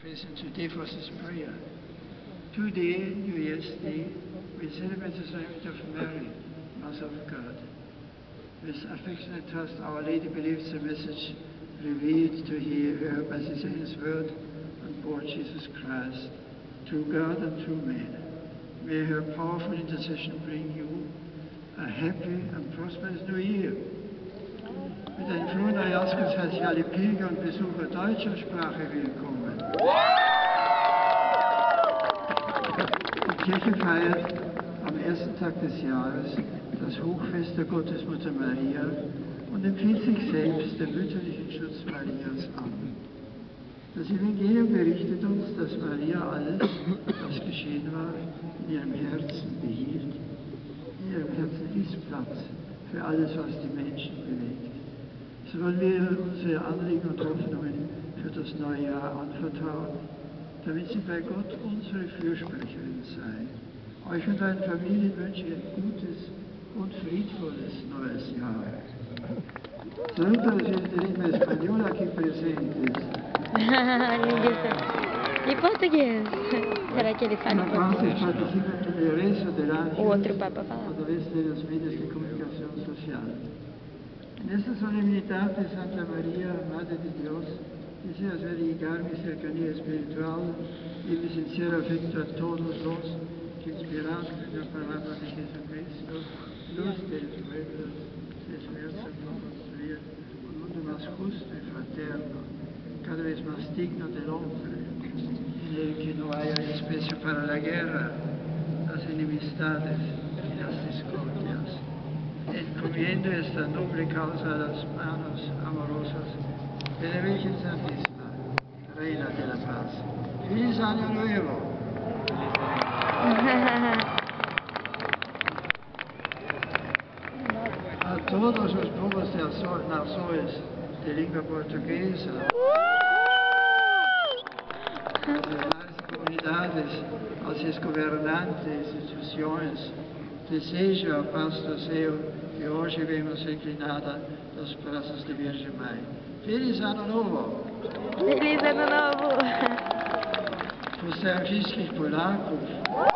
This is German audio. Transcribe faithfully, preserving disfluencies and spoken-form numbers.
Present today for this prayer. Today, New Year's Day, we celebrate the Sanctity of Mary, Mother of God. With affectionate trust, Our Lady believes the message revealed to her by the Saint's word and born Jesus Christ, true God and true man. May her powerful intercession bring you a happy and prosperous New Year. Mit einem frohen Neujahrsgruß heiße ich alle Pilger und Besucher deutscher Sprache willkommen. Die Kirche feiert am ersten Tag des Jahres das Hochfest der Gottesmutter Maria und empfiehlt sich selbst den mütterlichen Schutz Marias an. Das Evangelium berichtet uns, dass Maria alles, was geschehen war, in ihrem Herzen behielt. In ihrem Herzen ist Platz für alles, was die Menschen bewegt. So wollen wir unsere Anliegen und Hoffnungen für das neue Jahr anvertrauen, damit sie bei Gott unsere Fürsprecherin sei. Euch und euren Familien wünsche ich ein gutes und friedvolles neues Jahr. Saluto la gente di lingua spagnola qui presente. Em português. Será que ele fala em português? O outro Papa fala. Através de los medios de comunicación social. En esta solemnidad de Santa María, Madre de Dios, deseo hacer llegar mi cercanía espiritual y mi sincero afecto a todos los que, inspirados en la palabra de Jesucristo, luz de los pueblos, se esfuerzan por construir un mundo más justo y fraterno, cada vez más digno del hombre, en el que no haya espacio para la guerra, las enemistades y las discordias. Encomiendo esta noble causa a las manos amorosas de la Virgen Santísima, Reina de la Paz. ¡Feliz Año Nuevo! A todos los pueblos de naciones de lengua portuguesa, a las comunidades, a sus gobernantes, instituciones, desejo a paz do céu que hoje vemos inclinada nos braços da Virgem Mãe. Feliz Ano Novo! Feliz Ano Novo! Pozdrawiam wszystkich Polaków.